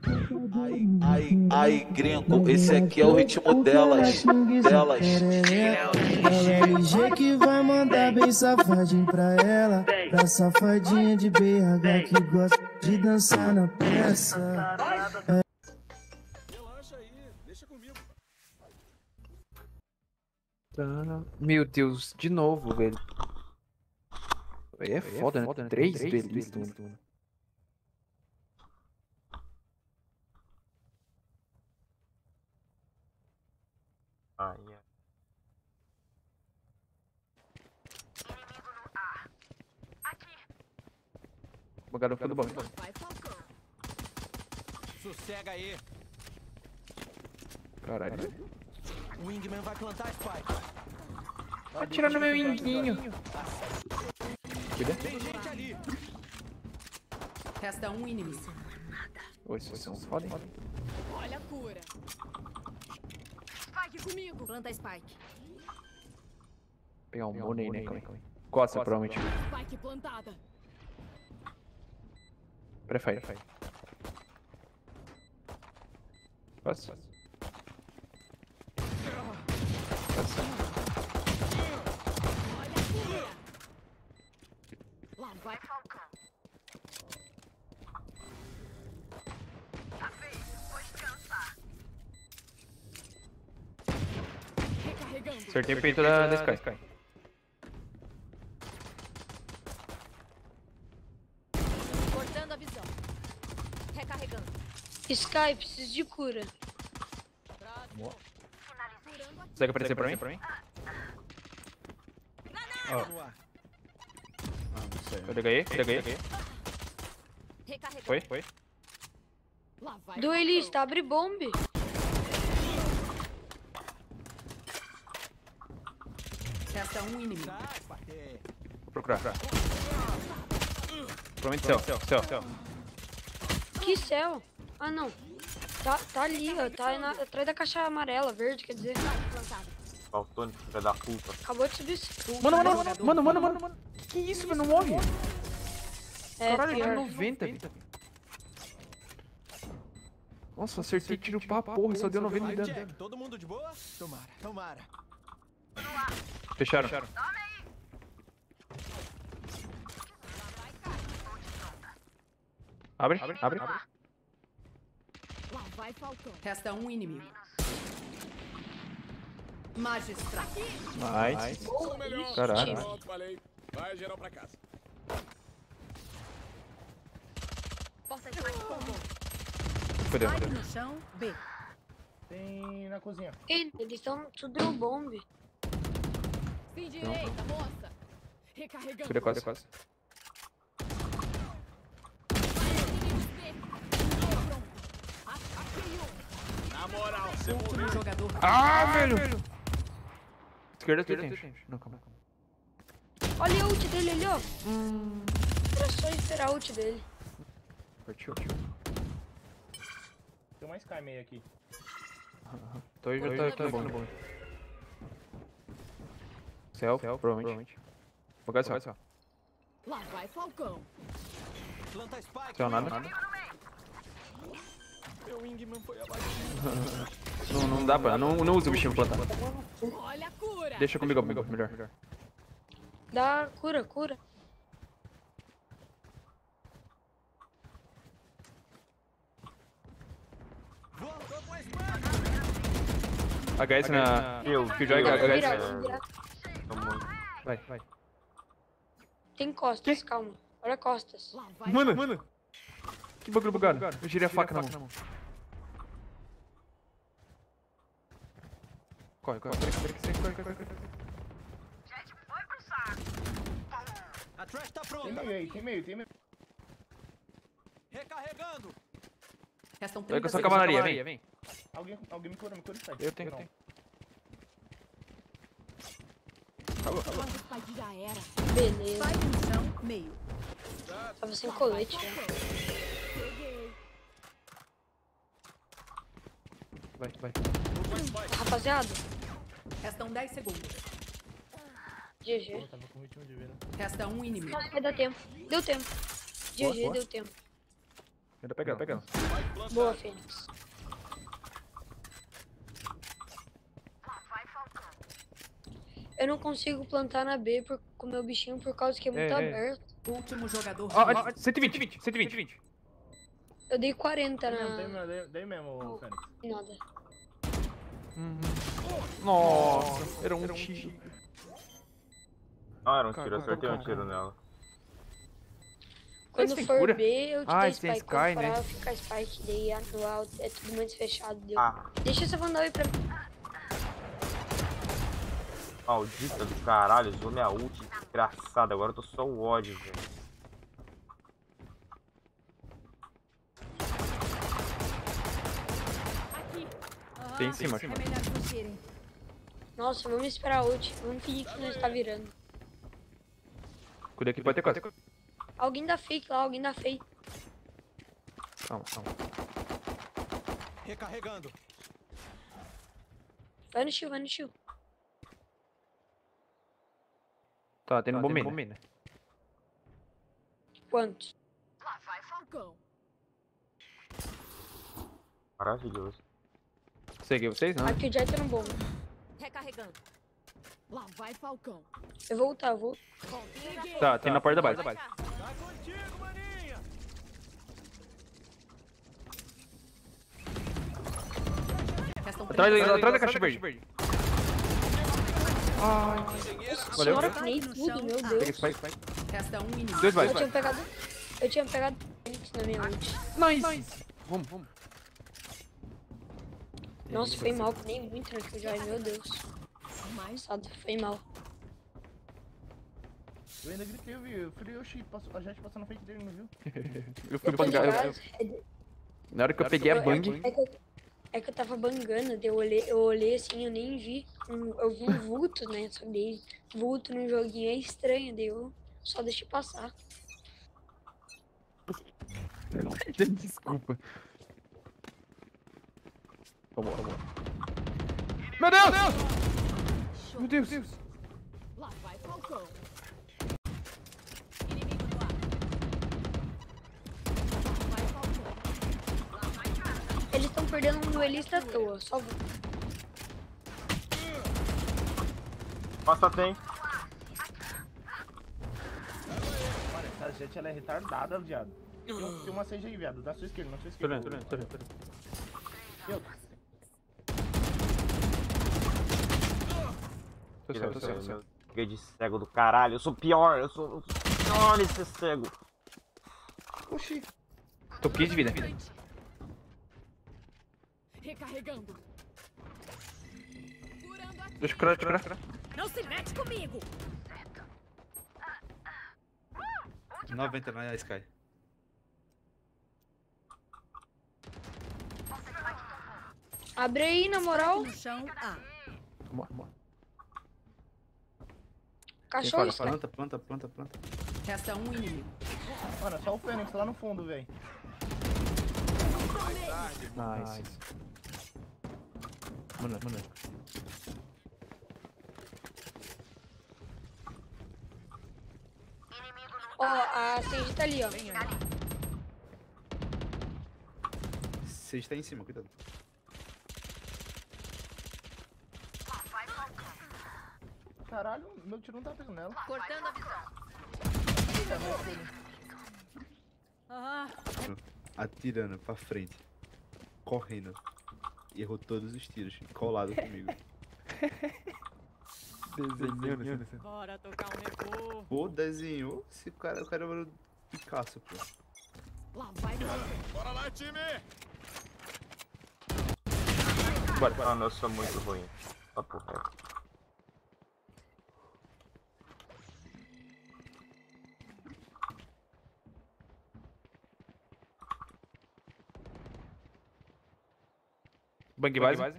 Ai, gringo, esse aqui é o ritmo delas. É o LG que vai mandar bem safadinho pra ela. Pra safadinha de BH que gosta de dançar na peça. Relaxa aí, deixa comigo. Meu Deus, de novo, velho. Aí é foda, né? Três belistas, mano. O garoto do bom. Sossega aí. Caralho. O Wingman vai plantar Spike. Atira no meu inguinho. Tem gente ali. Resta um inimigo. Oi, vocês são foda, hein? Olha a cura. Spike comigo. Planta Spike. Pegar um money, né? Costa, provavelmente. Spike plantada. Prefere. Passa. Olha a cura. Lá vai Falcão. Tá feito, vou descansar. Recarregando. Acertei o peito da Sky. Cortando a visão. Recarregando. Sky, preciso de cura. Consegue aparecer pra mim? No ar. Eu ganhei. Recarregando. Foi. Lá vai. Duelista, abre bombe. Resta um inimigo. Sai, Spike. Vou procurar. Provavelmente céu. Que céu? Ah, não. Tá ali, ó. Tá atrás da caixa amarela, verde, quer dizer. Faltando, filha da puta. Acabou de subir esse. Mano. Que isso, velho? Não morre. É, Caralho, pior. 90. Nossa, acertei tiro pra porra, só deu 90 de Aí, dano. Jack, todo mundo de boa? Tomara. Fecharam. Abre. Lá vai Falcão. Resta um inimigo. Magistrado. Nice. Sou melhor. Caralho. Pronto, falei. Vai geral pra casa. Porta Spike combo. Fudeu. Spike no chão. B. Tem na cozinha. Eles estão tudo no bombe. Fim direita, moça. Recarregando. Fudeu quase. Na moral, você Último jogador. Ah, velho! Esquerda tem. Não, calma. Olha a ult dele ali, ó. Era só esperar a ult dele. Partiu. Tem uma Sky meio aqui. Então já tá bom. Céu, provavelmente. Vou gastar céu. Lá vai Falcão. planta Spike. Céu, nada. Meu Wingman foi abatido. Não dá pra. Não usa o bichinho pra plantar. Olha a cura. Deixa comigo, melhor. Dá cura. Voltou com a Spike. HS na. Killjoy, Virar. HS. Vai. Tem costas, calma. Olha costas. Lá vai Mano! Que bagulho bugado. Eu girei a faca na mão. Corre. A trash tá Tem pronta. meio aí, tem meio. Recarregando. Restam Vai com 30 a sua segundos. cavalaria, vem. Alguém me cura Sky. Eu tenho. Planta Spike já era. Beleza. Spike no chão, meio. Tava sem colete. Né? Peguei. Vai. Rapaziada, Restam 10 segundos. GG. Tava com ritmo de vida. Resta um inimigo. Vai dar tempo. Deu tempo. GG, Boa. deu tempo. Ainda pegando, pegando. Boa, Fênix. Eu não consigo plantar na B com o meu bichinho por causa que é muito aberto. Último jogador. Ó, 120, 120. Eu dei 40 Dei mesmo, Fênix. Nada. Nossa, era um tiro. Ah, era um tiro, eu acertei um tiro nela. Quando tem for cura? B, eu te dou tem Spike. Sky, Quando for né? A, fica Spike. Daí no alto é tudo muito fechado. Deu. Ah, Deixa essa Vandal aí pra mim. maldita do caralho, usou minha ult, desgraçado. Agora eu tô só o ódio, velho. Aqui. Tem em cima, É melhor fugirem. Nossa, vamos esperar a ult. Vamos fingir que não está virando. Cuida aqui, pode ter quase. Alguém dá fake lá, alguém dá fake. Calma, calma. Recarregando. Vai no shield, vai no shield. Tá, tem no bomb, né? Quantos? Lá vai Falcão. Maravilhoso. Segui vocês, não? Aqui o Jet tá no bom. Recarregando. Lá vai Falcão. Eu vou ultar, eu vou. Peguei. Tá, tem na porta da base. Tá contigo, maninha. Restam Atrás da caixa verde. Valeu. Senhora, que nem tudo, meu Peguei Deus. spike. Resta um inimigo. Dois vai. Eu tinha pegado Fênix na minha ult. Nice. Vamos. Nossa, foi mal, nem muito no Killjoy, meu Deus. Mais. Passado, foi mal. Eu ainda gritei, eu vi. Eu falei, oxi, a gente passou na frente dele, não viu? Eu fui Eu tô bangar. ligado. Na hora que eu peguei a bang, É que eu tava bangando, daí eu olhei assim, eu nem vi. Eu vi um vulto, né? Só daí vulto num joguinho é estranho, daí eu só deixei passar. desculpa. Vamos. Meu Deus! Meu Deus! Lá vai Falcão. Inimigo no ar. Lá vai Falcão. Lá vai Eles estão perdendo um duelista à toa, só vou. Passa tem. Mano, essa jet ela é retardada, viado. Tem uma CG aí, viado. Da sua esquerda, na sua esquerda. Tô olhando. E outra? Tô certo. Fiquei de cego do caralho. Eu sou pior. Eu sou pior esse cego. Oxi. Tô 15 de vida. recarregando. Curando aqui. Deixa eu curar. Não se mete comigo. 90 na Sky. Abre aí, na moral. No chão, A. Vamos. Cachorro está. Planta. Resta um inimigo. Mano, é só o Fênix lá no fundo, velho. Nice. Mano. Ó, a Sage tá ali, ó. Você está em cima, cuidado. Caralho, meu tiro não tá pegando nela. Cortando a visão. Ah, Atirando pra frente. Correndo. E errou todos os tiros. Colado comigo. Desenhando. bora tocar um recuo. Pô, desenhou. Esse cara, o cara era o Picasso, pô. Lá vai você. Bora lá, time! Mano, eu sou muito ruim. Papo reto. Bang base.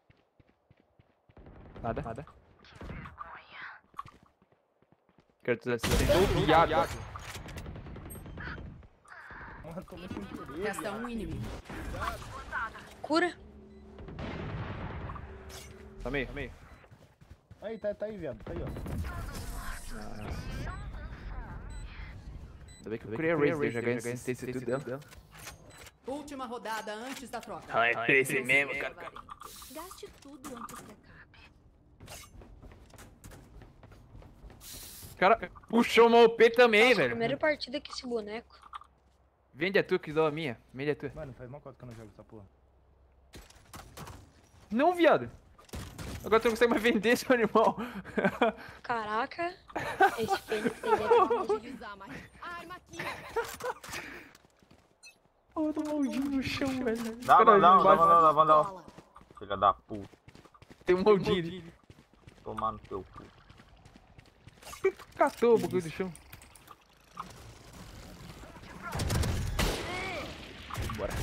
Nada. Quero dizer assim. Viado. Mano, tô muito sem querer. Resta um inimigo. Cura. Tá meio. Aí, tá aí, viado. Tá aí, ó. Ainda bem que eu criei a Raze, já ganhei assistência e tudo dela. Última rodada antes da troca. Ah, é 13 mesmo, cara. Gaste tudo antes que acabe. Cara, puxou uma OP também, Nossa, velho. primeira partida com esse boneco. Vende a tua que dou a minha. Vende a tua. Mano, faz uma cota que eu não jogo essa porra. Não, viado. Agora tu não consegue mais vender, seu animal. Caraca, esse Fênix aí é Utilizar mais. Arma aqui. Ó, tô maldinho no chão, velho. Dá, Cara, Vandal. Filha da puta. Tem um maldinho ali. Tomar no teu cu. Catou o bagulho do chão. Bora.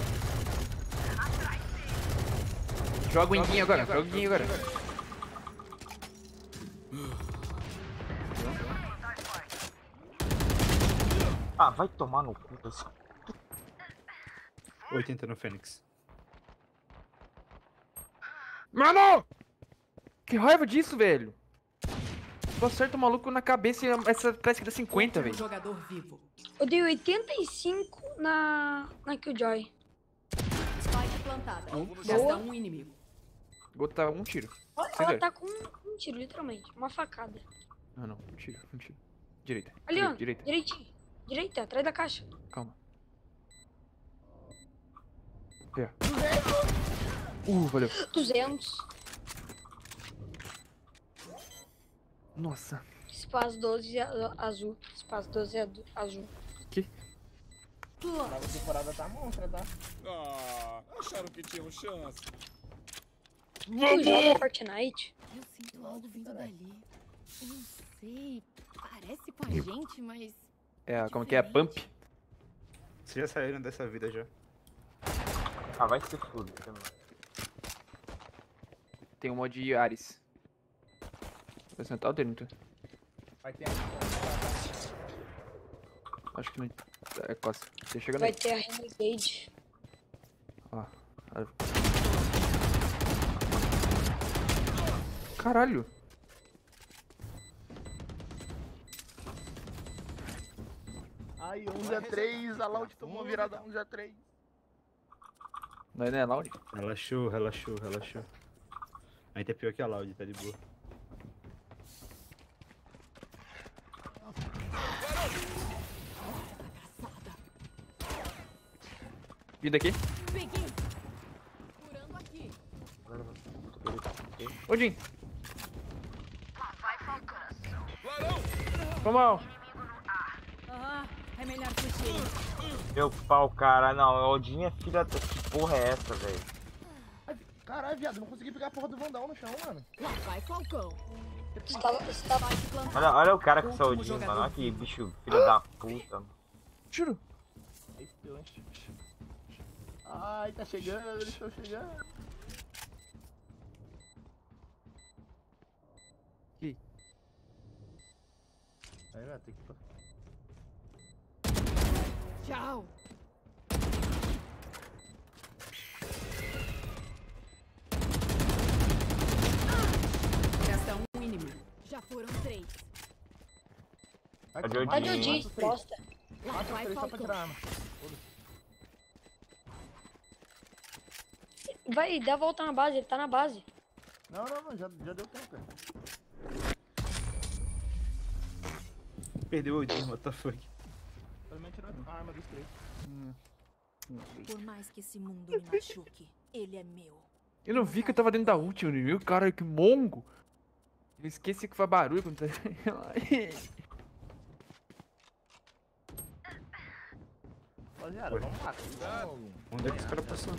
Joga o Inguinho agora, joga o Inguinho agora. Ah, vai tomar no cu. 80 no Fênix. Mano! Que raiva disso, velho. Tu acerta o maluco na cabeça e essa parece que dá 50, velho. Jogador vivo. Eu dei 85 na Killjoy. Spike plantada. Boa. Resta um inimigo. Vou botar um tiro. Ela tá com um tiro, literalmente. Uma facada. Ah, não. Um tiro, um tiro. Direita. Ali, ó. Direita. Direitinho. Direita, atrás da caixa. Calma. É. Valeu. 200. Nossa. Espaço 12 azul. Espaço 12 azul. A temporada tá monstra, tá? Ah, acharam que tinham chance. Tu joga Fortnite? Eu sinto algo vindo dali. Eu não sei. Parece com a gente, mas. É, como que é? Pump? Vocês já saíram dessa vida já? Ah, vai se fuder, mano. Tem um mod Ares. Vai sentar o dele, então. Vai ter Acho que não. É costa. Você chega Vai daí. ter a Renegade. Ó. Caralho. Ai, 11-3, a Loud tomou virada 11-3. Não é, né, Lauri? Relaxou. A gente é pior que a Loud, tá de boa. Vida aqui. Peguei. Curando aqui. Ô, Jim. Foi mal. É melhor fugir. Meu pau, cara. Não, Odin é filha da... Que porra é essa, velho? Caralho, viado, não consegui pegar a porra do Vandal no chão, mano. Lá vai Falcão. Você tava Olha o cara com essa Odin, mano. Olha que bicho filho da puta. Mano. Tiro. Ai, tá chegando, eles estão chegando. Ih. Aí, vai ter que... Tchau. Resta um inimigo. Já foram 3. A de Tá de Odin. Odin, bosta. Lá Mata os vai 3 só pra Falcão. tirar a arma. Vai, dá a volta na base, ele tá na base. Não, já deu tempo, cara. Perdeu o Odin, what the fuck. Pelo menos tirou a arma dos 3. Por mais que esse mundo me machuque, ele é meu. Eu não vi que eu tava dentro da ult, meu. Cara, que mongo. Eu esqueci que foi barulho quando tá... Rapaziada, vamos lá. Onde é que os caras passou?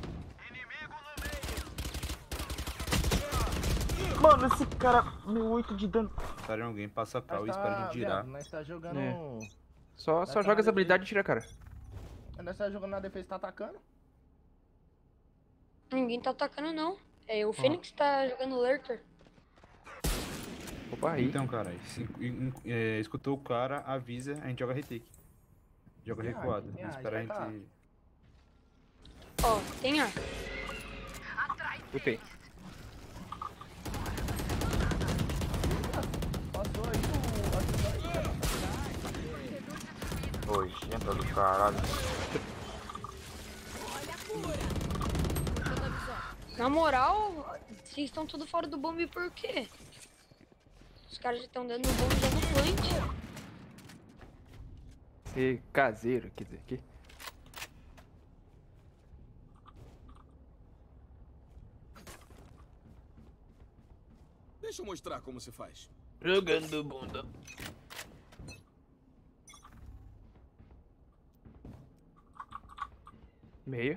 Mano, esse cara... 1008 de dano. Para alguém, passa a cal e espera a gente girar. Nós tá jogando... É. Só joga as habilidades e tira a cara. Nós tá jogando na defesa e tá atacando? Ninguém tá atacando, não. É, o Fênix tá jogando Lurker. Opa, aí. Então, caralho, escutou o cara, avisa, a gente joga retake. Joga Tem recuado. ar, tem ar, Espera a vai gente... Ó, tem ar. Botei. Passou aí Nojenta do caralho. Na moral, vocês estão tudo fora do bombe por quê? Os caras já estão dando bombe já no plant. E caseiro, quer dizer, aqui. Deixa eu mostrar como se faz. Jogando bunda. Meia.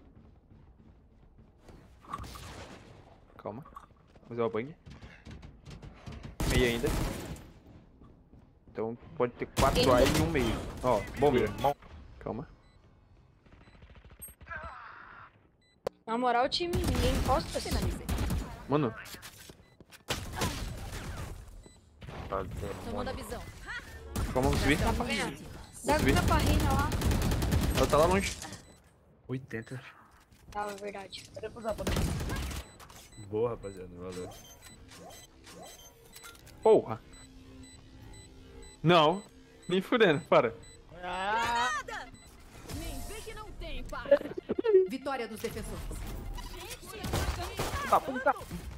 Calma. Vou usar o banho. Meia ainda. Então pode ter 4 A e um meio. Ó, bombeiro. Calma. Na moral, time, ninguém encosta. Mano. Tomando a visão. Calma, vamos subir. Dá pra ganhar. Dá Subir. pra reina lá. Ela tá lá longe. 80. Tá, é verdade. Boa, rapaziada. Valeu. Porra. Não. Nem fudendo, para. Nem vê que não tem, pá. Vitória dos defensores. Tá,